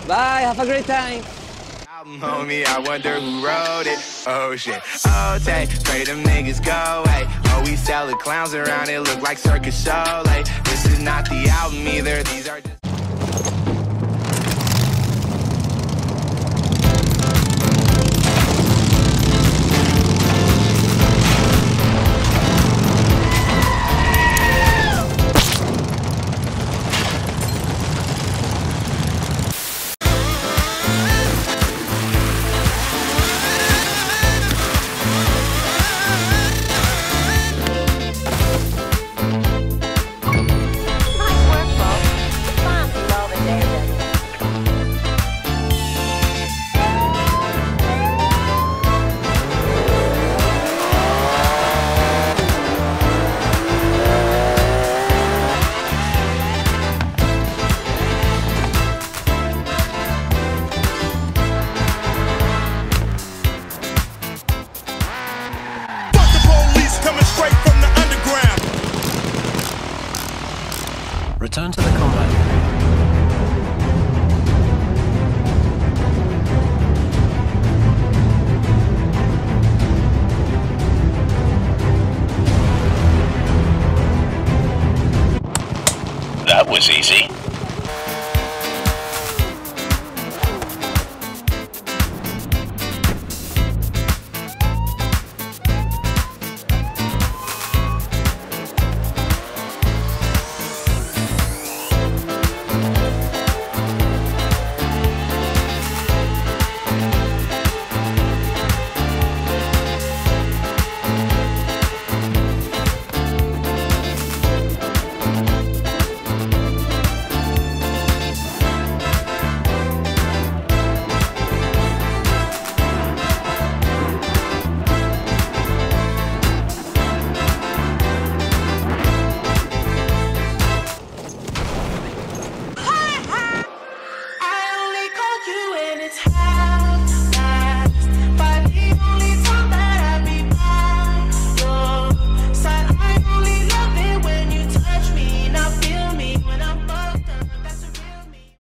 Bye, have a great time. Homie, I wonder who wrote it. Oh shit. Oh, take, pray them niggas go away. Oh, we sell the clowns around, it look like circus show. Like, this is not the album either, these are just... Return to the combat area. That was easy. It's high.